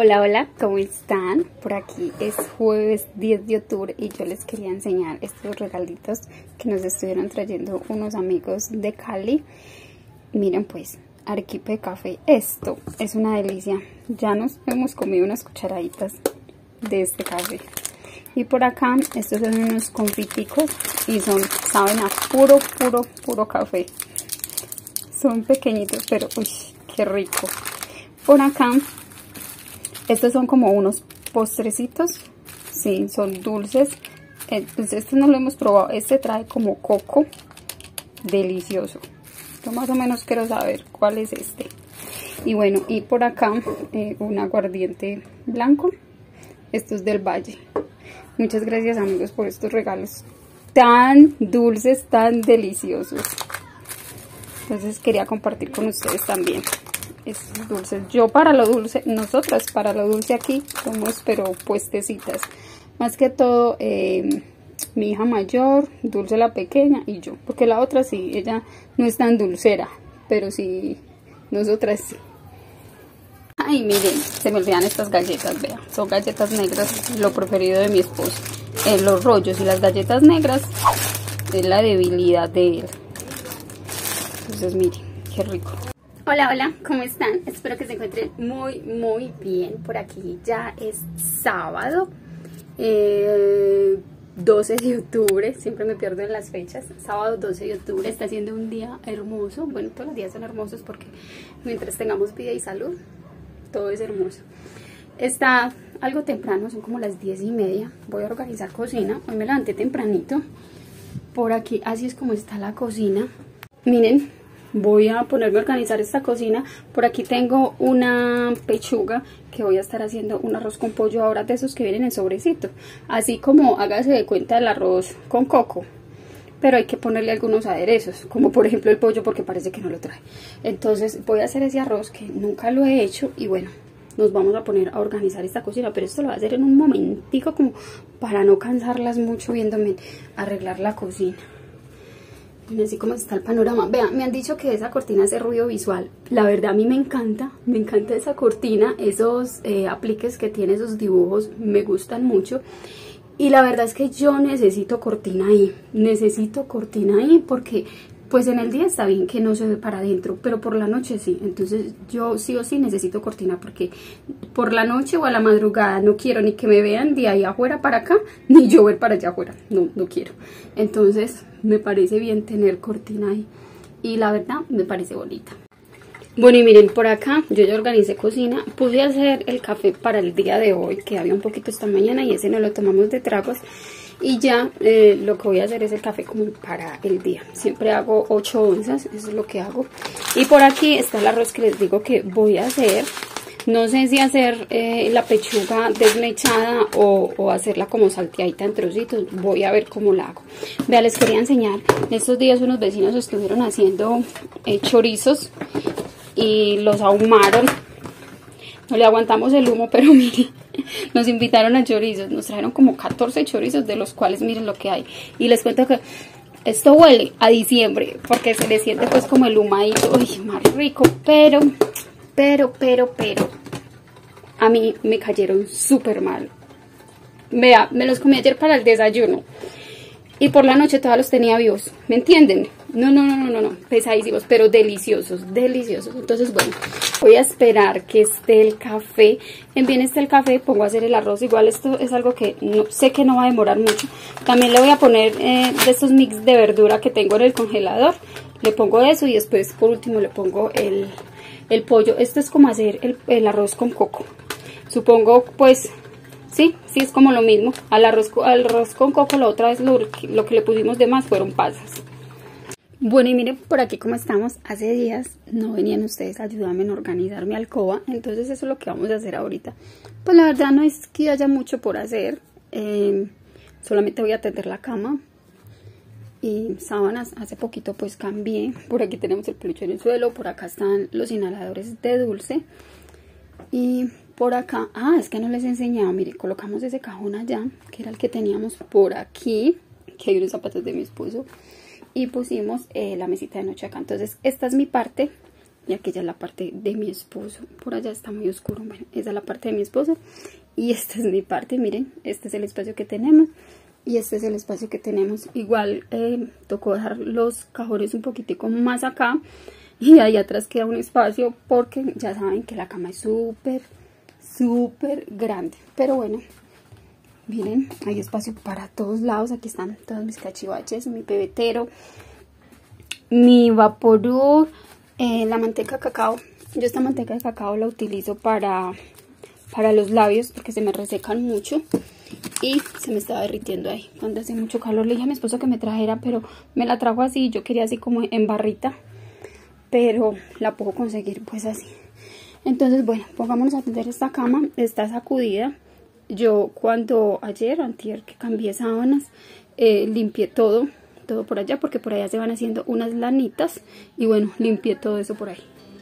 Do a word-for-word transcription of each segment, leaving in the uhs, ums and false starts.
Hola, hola, ¿cómo están? Por aquí es jueves diez de octubre y yo les quería enseñar estos regalitos que nos estuvieron trayendo unos amigos de Cali. Miren pues, arequipe de café. Esto es una delicia. Ya nos hemos comido unas cucharaditas de este café. Y por acá, estos son unos confiticos y son, saben a puro, puro, puro café. Son pequeñitos, pero uy, qué rico. Por acá, estos son como unos postrecitos. Sí, son dulces. Entonces, este no lo hemos probado. Este trae como coco. Delicioso. Yo más o menos quiero saber cuál es este. Y bueno, y por acá, eh, un aguardiente blanco. Esto es del Valle. Muchas gracias, amigos, por estos regalos tan dulces, tan deliciosos. Entonces quería compartir con ustedes también estos dulces. Yo para lo dulce, nosotras para lo dulce aquí somos pero puestecitas. Más que todo eh, mi hija mayor, Dulce la pequeña y yo. Porque la otra sí, ella no es tan dulcera, pero sí, nosotras sí. Ay, miren, se me olvidan estas galletas, vean. Son galletas negras, lo preferido de mi esposo. Eh, los rollos y las galletas negras es la debilidad de él. Entonces, miren, qué rico. Hola, hola, ¿cómo están? Espero que se encuentren muy, muy bien. Por aquí ya es sábado, eh, doce de octubre. Siempre me pierdo en las fechas. Sábado doce de octubre, está siendo un día hermoso. Bueno, todos los días son hermosos porque mientras tengamos vida y salud, todo es hermoso. Está algo temprano, son como las diez y media. Voy a organizar cocina. Hoy me levanté tempranito. Por aquí, así es como está la cocina. Miren, voy a ponerme a organizar esta cocina. Por aquí tengo una pechuga que voy a estar haciendo un arroz con pollo ahora, de esos que vienen en sobrecito. Así como hágase de cuenta el arroz con coco. Pero hay que ponerle algunos aderezos, como por ejemplo el pollo, porque parece que no lo trae. Entonces voy a hacer ese arroz que nunca lo he hecho y bueno, nos vamos a poner a organizar esta cocina. Pero esto lo voy a hacer en un momentico, como para no cansarlas mucho viéndome arreglar la cocina. Miren así como está el panorama. Vean, me han dicho que esa cortina hace ruido visual. La verdad a mí me encanta, me encanta esa cortina. Esos eh, apliques que tiene, esos dibujos, me gustan mucho. Y la verdad es que yo necesito cortina ahí, necesito cortina ahí porque pues en el día está bien que no se ve para adentro, pero por la noche sí. Entonces yo sí o sí necesito cortina porque por la noche o a la madrugada no quiero ni que me vean de ahí afuera para acá, ni yo ver para allá afuera, no, no quiero. Entonces me parece bien tener cortina ahí y la verdad me parece bonita. Bueno, y miren, por acá yo ya organicé cocina. Pude hacer el café para el día de hoy, que había un poquito esta mañana y ese no lo tomamos de tragos. Y ya eh, lo que voy a hacer es el café como para el día. Siempre hago ocho onzas, eso es lo que hago. Y por aquí está el arroz que les digo que voy a hacer. No sé si hacer eh, la pechuga desmechada o, o hacerla como salteadita en trocitos. Voy a ver cómo la hago. Vean, les quería enseñar. Estos días unos vecinos estuvieron haciendo eh, chorizos y los ahumaron. No le aguantamos el humo, pero miren, nos invitaron a chorizos. Nos trajeron como catorce chorizos, de los cuales miren lo que hay. Y les cuento que esto huele a diciembre, porque se le siente pues como el humadito. Uy, más rico, pero, pero, pero, pero a mí me cayeron súper mal. Vea, me los comí ayer para el desayuno y por la noche todavía los tenía vivos, ¿me entienden? No, no, no, no, no, no, pesadísimos, pero deliciosos, deliciosos. Entonces, bueno, voy a esperar que esté el café. En bien esté el café, pongo a hacer el arroz. Igual esto es algo que no, sé que no va a demorar mucho. También le voy a poner eh, de estos mix de verdura que tengo en el congelador. Le pongo eso y después, por último, le pongo el, el pollo. Esto es como hacer el, el arroz con coco. Supongo, pues, sí, sí es como lo mismo. Al arroz, al arroz con coco, la otra vez lo, lo que le pusimos de más fueron pasas. Bueno, y miren por aquí cómo estamos. Hace días no venían ustedes a ayudarme en organizar mi alcoba, entonces eso es lo que vamos a hacer ahorita. Pues la verdad no es que haya mucho por hacer, eh, solamente voy a tender la cama y sábanas. Hace poquito pues cambié. Por aquí tenemos el peluche en el suelo, por acá están los inhaladores de Dulce y por acá, ah, es que no les he enseñado, miren, colocamos ese cajón allá, que era el que teníamos por aquí, que hay unos zapatos de mi esposo. Y pusimos eh, la mesita de noche acá. Entonces esta es mi parte y aquella es la parte de mi esposo. Por allá está muy oscuro. Bueno, esa es la parte de mi esposo y esta es mi parte. Miren, este es el espacio que tenemos y este es el espacio que tenemos. Igual eh, tocó dejar los cajones un poquitico más acá y ahí atrás queda un espacio porque ya saben que la cama es súper, súper grande. Pero bueno, miren, hay espacio para todos lados. Aquí están todos mis cachivaches, mi pebetero, mi vaporub, eh, la manteca de cacao. Yo esta manteca de cacao la utilizo para, para los labios porque se me resecan mucho y se me estaba derritiendo ahí. Cuando hace mucho calor le dije a mi esposo que me trajera, pero me la trajo así. Yo quería así como en barrita, pero la puedo conseguir pues así. Entonces bueno, pongámonos a atender esta cama. Está sacudida. Yo cuando ayer, antier que cambié sábanas, eh, limpié todo, todo por allá, porque por allá se van haciendo unas lanitas. Y bueno, limpié todo eso por ahí.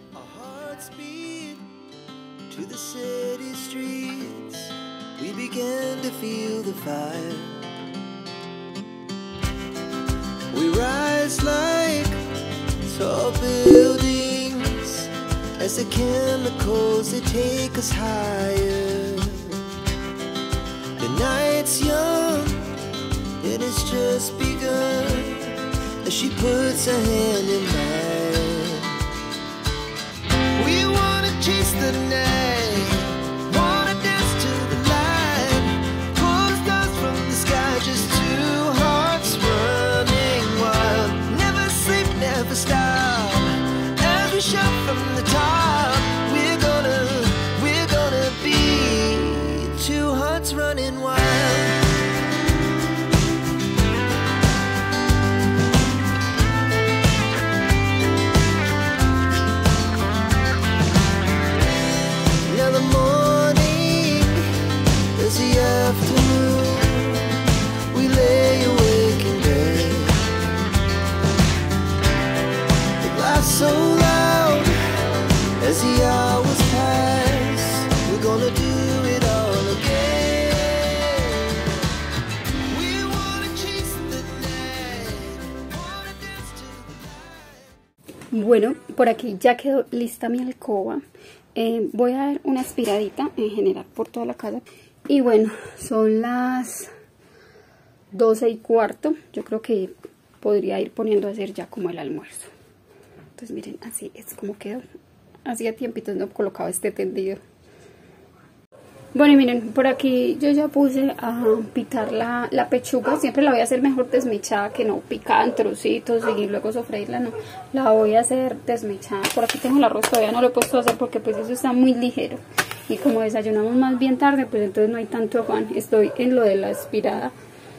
Night's young and it's just begun as she puts her hand in mine. We wanna chase the night, wanna dance to the light, pull stars from the sky, just two hearts running wild. Never sleep, never stop, as we shout from the top. We're gonna, we're gonna be two hearts running wild. Now the morning is the afternoon. We lay awake in bed. The glass so loud as the hours pass. We're gonna do it all again. We wanna chase the night, wanna dance to the light. Bueno, por aquí ya quedó lista mi alcoba. Eh, voy a dar una aspiradita en general por toda la casa. Y bueno, son las doce y cuarto. Yo creo que podría ir poniendo a hacer ya como el almuerzo. Entonces miren, así es como quedó. Hacía tiempitos no colocaba este tendido. Bueno, y miren, por aquí yo ya puse a picar la, la pechuga. Siempre la voy a hacer mejor desmechada, que no picada en trocitos y luego sofreírla, no. La voy a hacer desmechada. Por aquí tengo el arroz, todavía no lo he puesto a hacer porque pues eso está muy ligero. Y como desayunamos más bien tarde, pues entonces no hay tanto afán. Estoy en lo de la aspirada.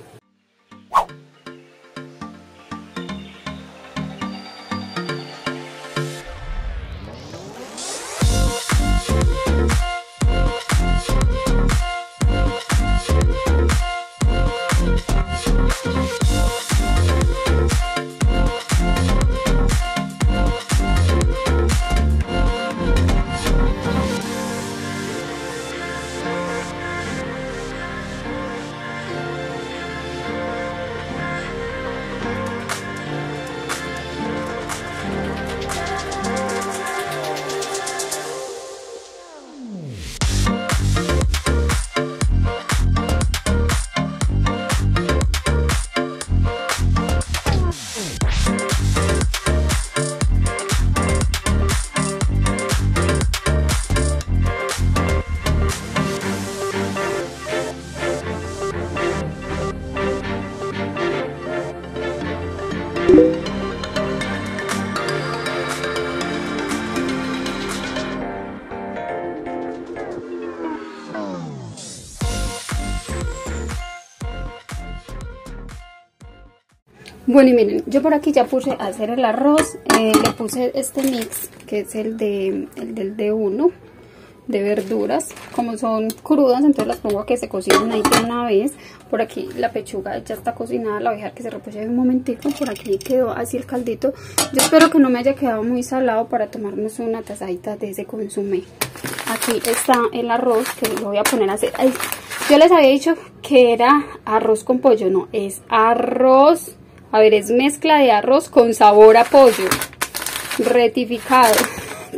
Bueno, y miren, yo por aquí ya puse a hacer el arroz. eh, Le puse este mix, que es el, de, el del D uno, de verduras. Como son crudas, entonces las pongo a que se cocinen ahí de una vez. Por aquí la pechuga ya está cocinada, la voy a dejar que se repose un momentico. Por aquí quedó así el caldito. Yo espero que no me haya quedado muy salado para tomarnos una tazadita de ese consomé. Aquí está el arroz, que lo voy a poner a hacer. Ay, yo les había dicho que era arroz con pollo, no, es arroz... A ver, es mezcla de arroz con sabor a pollo. Rectificado.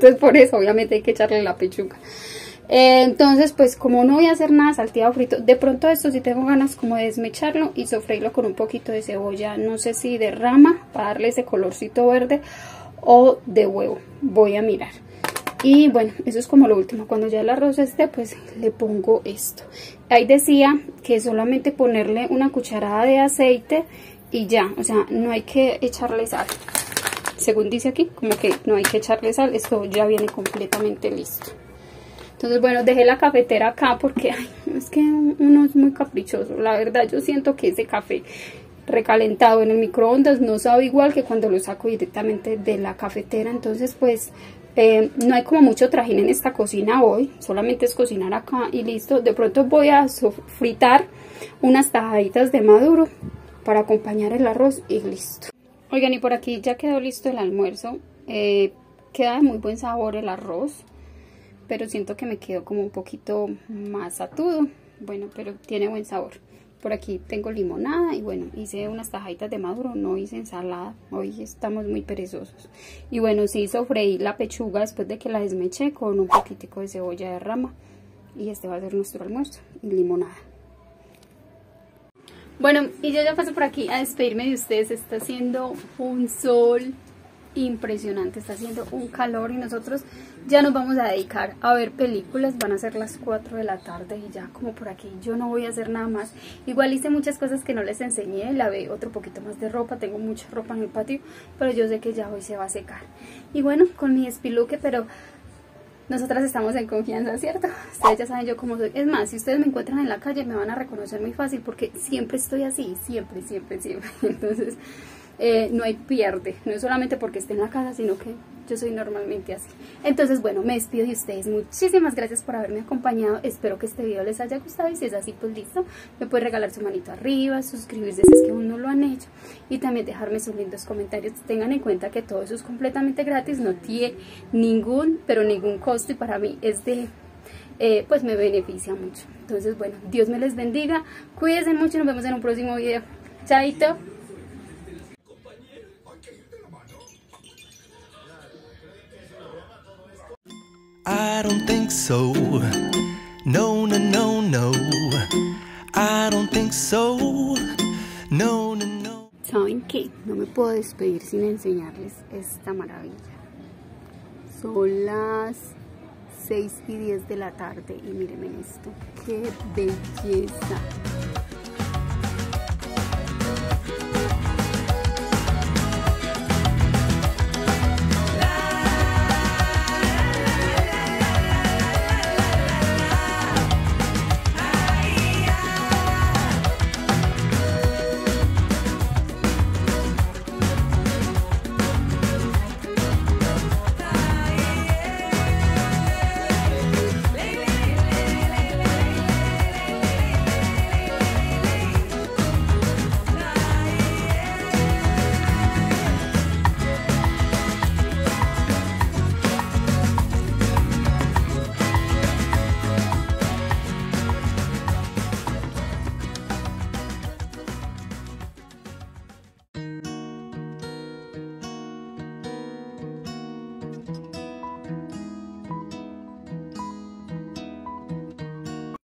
Entonces por eso obviamente hay que echarle la pechuga. Eh, entonces pues como no voy a hacer nada salteado frito, de pronto esto sí tengo ganas como de desmecharlo y sofreírlo con un poquito de cebolla, no sé si de rama para darle ese colorcito verde o de huevo, voy a mirar. Y bueno, eso es como lo último. Cuando ya el arroz esté, pues le pongo esto. Ahí decía que solamente ponerle una cucharada de aceite y ya, o sea, no hay que echarle sal. Según dice aquí, como que no hay que echarle sal, esto ya viene completamente listo. Entonces, bueno, dejé la cafetera acá porque ay, es que uno es muy caprichoso. La verdad, yo siento que ese café recalentado en el microondas no sabe igual que cuando lo saco directamente de la cafetera. Entonces, pues, eh, no hay como mucho trajín en esta cocina hoy. Solamente es cocinar acá y listo. De pronto voy a fritar unas tajaditas de maduro para acompañar el arroz y listo. Oigan, y por aquí ya quedó listo el almuerzo. Eh, queda de muy buen sabor el arroz, pero siento que me quedó como un poquito más satudo. Bueno, pero tiene buen sabor. Por aquí tengo limonada y bueno, hice unas tajaditas de maduro, no hice ensalada. Hoy estamos muy perezosos. Y bueno, sí sofreí la pechuga después de que la desmeché con un poquitico de cebolla de rama. Y este va a ser nuestro almuerzo y limonada. Bueno, y yo ya paso por aquí a despedirme de ustedes. Está haciendo un sol impresionante, está haciendo un calor y nosotros ya nos vamos a dedicar a ver películas. Van a ser las cuatro de la tarde y ya como por aquí yo no voy a hacer nada más. Igual hice muchas cosas que no les enseñé, lavé otro poquito más de ropa, tengo mucha ropa en el patio, pero yo sé que ya hoy se va a secar. Y bueno, con mi despiluque, pero nosotras estamos en confianza, ¿cierto? Ustedes ya saben yo cómo soy. Es más, si ustedes me encuentran en la calle me van a reconocer muy fácil porque siempre estoy así, siempre, siempre, siempre. Entonces eh, no hay pierde, no es solamente porque esté en la casa, sino que yo soy normalmente así. Entonces bueno, me despido de ustedes. Muchísimas gracias por haberme acompañado. Espero que este video les haya gustado y si es así, pues listo, me pueden regalar su manito arriba, suscribirse si es que aún no lo han hecho y también dejarme sus lindos comentarios. Tengan en cuenta que todo eso es completamente gratis, no tiene ningún, pero ningún costo y para mí es de, eh, pues me beneficia mucho. Entonces bueno, Dios me les bendiga, cuídense mucho y nos vemos en un próximo video. Chaito. I don't think so. No, no, no, no. I don't think so. No, no, no. ¿Saben qué? No me puedo despedir sin enseñarles esta maravilla. Son las seis y diez de la tarde y mírenme esto. ¡Qué belleza!